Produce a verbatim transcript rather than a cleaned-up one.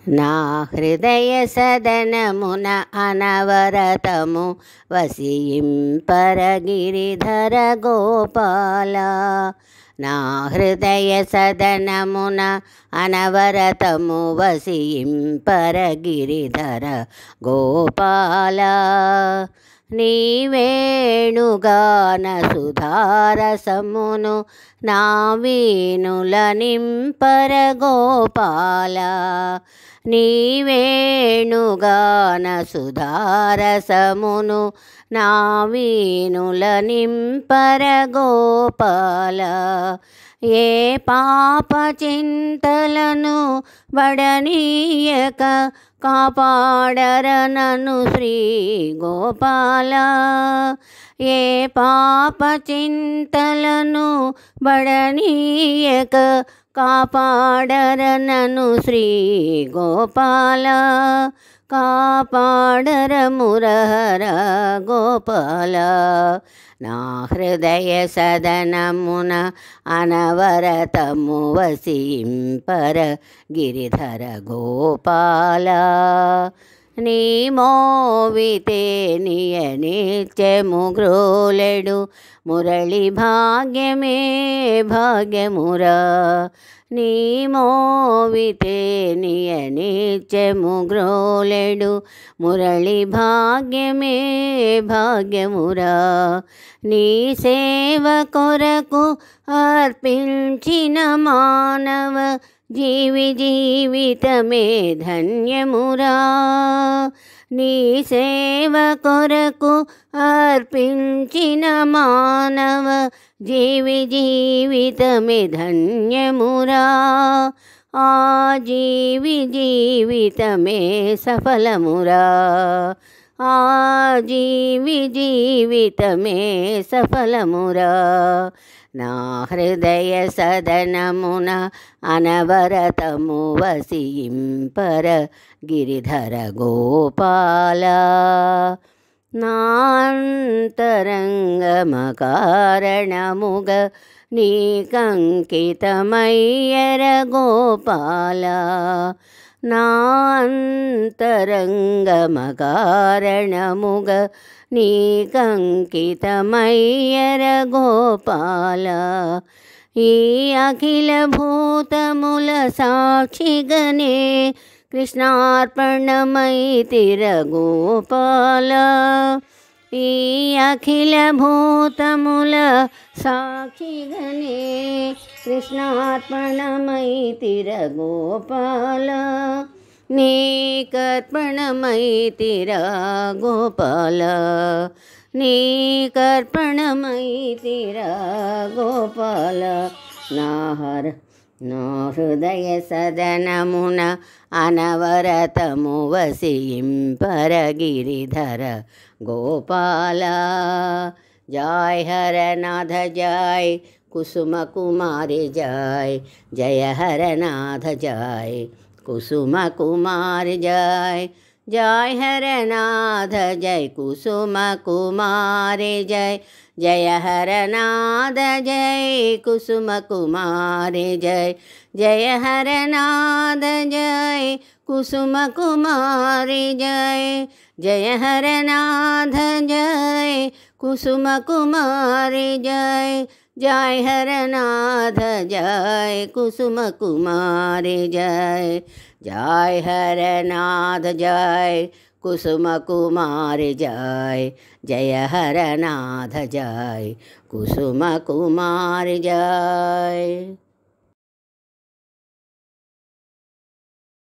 నా హృదయ సదనమున అనవరతము వసింపర గిరిధర గోపాల. నా హృదయ సదనమున అనవరతము వసింపర గిరిధర గోపాల. నీ వేణుగాన సుధారసమును నా వీణుల నింపర గోపాల. నీ వేణుగాన సుధారసమును నా వీణుల నింపర గోపాల. ఏ పాప చింతలను బడనీయక కాపాడర నన్ను శ్రీ గోపాల. ఏ పాప చింతలను బడనీయక కాపాడర నన్ను శ్రీ గోపాల. కాపాడర మురహర గోపాల. నా హృదయ సదనమున అనవరతము వసింపర గిరిధర గోపాల. నీ మోవితే నియ నిత్యము గ్రోలెడు మురళి భాగ్యమే భాగ్యమురా. నీ మోవితే నియ నిత్యము గ్రోలెడు మురళి భాగ్యమే భాగ్యమురా. నీ సేవ కొరకు అర్పించిన మానవ జీవి జీవితమే ధన్యమురా. నీ సేవ కొరకు అర్పించిన మానవ జీవి జీవితమే ధన్యమురా. ఆ జీవి జీవితమే సఫలమురా. ఆ జీవి జీవితమే సఫలమురా. నా హృదయ సదనమున అనవరతము వసింపర గిరిధర గోపాల. నా అంతరంగమ కారణముగ నీకంకితమయ్యర గోపాల. నా అంతరంగమ కారణముగ నీకంకితమయ్యర గోపాల. ఈ అఖిల భూతముల సాక్షిగనే కృష్ణార్పణమైతిర గోపాల. ఈ అఖిల భూతముల సాక్షిగనే కృష్ణార్పణమైతిర గోపాల. నీకర్పణమైతిర గోపాల. నీకర్పణమైతిర గోపాల. నా హర నా హృదయ సదనమున అనవరతము వసింపర గిరిధర గోపాల. జయ హరనాథ జయ కుసుమ కుమారి జయ. జయ హరనాథ జయ కుసుమ కుమారి జయ. जय हरनाथ जय कुसुम कुमारे जय. जय हरनाथ जय कुसुम कुमारे जय. जय हरनाथ जय कुसुम कुमारे जय. जय हरनाथ जय कुसुम कुमारे जय. जय हरनाथ जय कुसुम कुमारे जय. जय हरनाथ जय कुसुम कुमार जय. जय हरनाथ जय कुसुम कुमार जय.